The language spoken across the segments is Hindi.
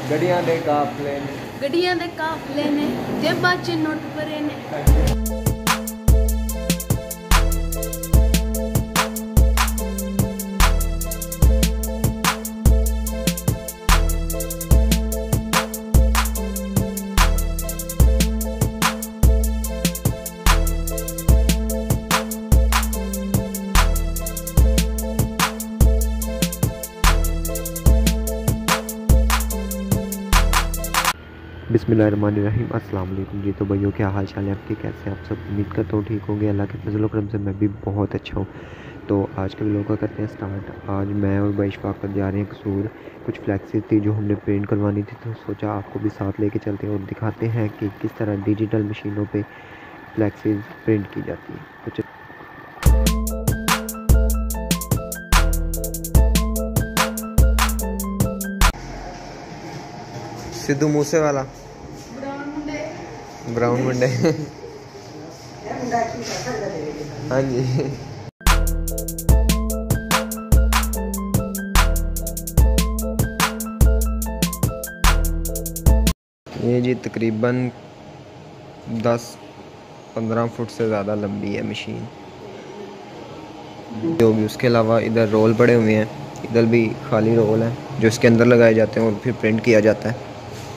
गड्डियां दे काफले ने, गड्डियां दे काफले ने, जेबां च नोट भरे ने। बिस्मिल्लाहिर्रहमानिर्रहीम। अस्सलाम वालेकुम जी। तो भाइयों क्या हाल चाल है आपके, कैसे आप सब? उम्मीद करता हूँ ठीक होंगे। अल्लाह के फजल करम से मैं भी बहुत अच्छा हूँ। तो आज के व्लॉग का करते हैं स्टार्ट। आज मैं और भाई इशफाक कर जा रहे हैं कसूर। कुछ फ्लैक्सेस थी जो हमने प्रिंट करवानी थी, तो सोचा आपको भी साथ लेके चलते हैं और दिखाते हैं कि किस तरह डिजिटल मशीनों पर फ्लैक्सेस प्रिंट की जाती है। तो सिद्धू मूसे वाला ब्राउन मुंडे हाँ जी। ये जी तकरीबन 10-15 फुट से ज़्यादा लंबी है मशीन जो भी। उसके अलावा इधर रोल पड़े हुए हैं, इधर भी खाली रोल है जो इसके अंदर लगाए जाते हैं और फिर प्रिंट किया जाता है।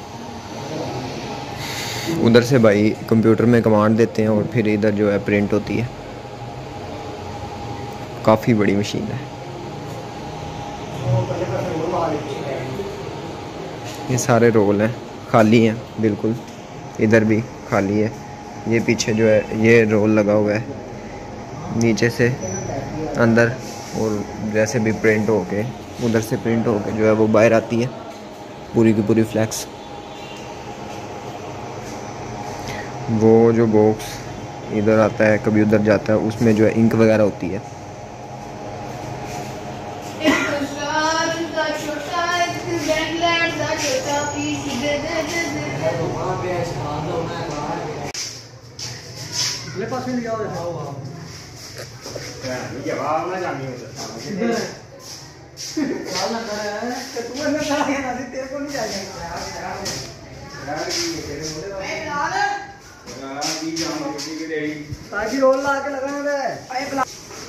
उधर से भाई कंप्यूटर में कमांड देते हैं और फिर इधर जो है प्रिंट होती है। काफ़ी बड़ी मशीन है। ये सारे रोल हैं, खाली हैं बिल्कुल। इधर भी खाली है। ये पीछे जो है ये रोल लगा हुआ है नीचे से अंदर, और जैसे भी प्रिंट होके उधर से प्रिंट होके जो है वो बाहर आती है पूरी की पूरी फ्लैक्स। वो जो बॉक्स इधर आता है कभी उधर जाता है, उसमें जो है इंक वगैरह होती है। रोल ला के लगाने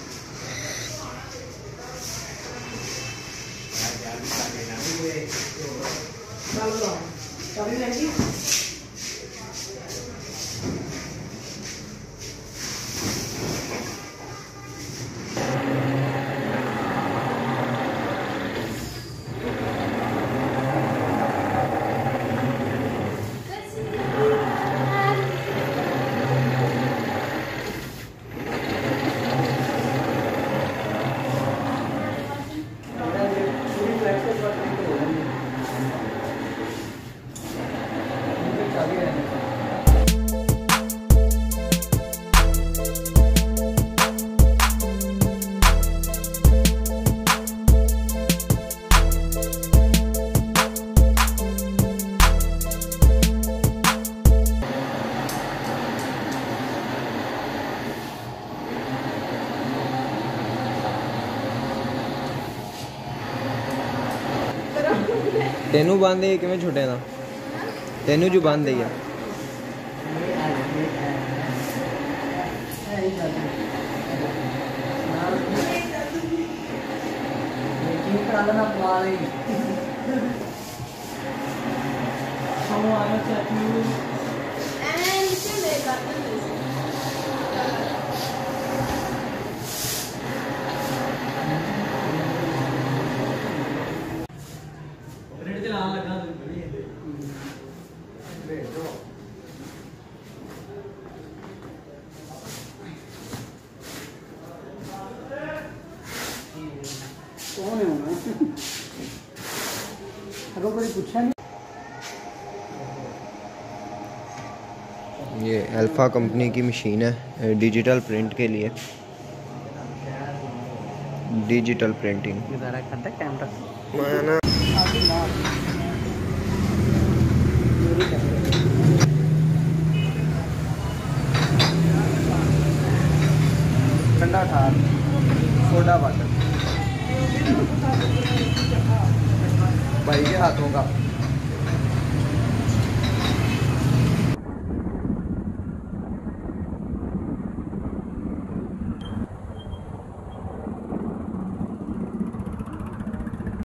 तेनू बांध दे कि छुटे ना तेनू जो बांध दे ये अल्फ़ा कंपनी की मशीन है डिजिटल प्रिंट के लिए। Digital printing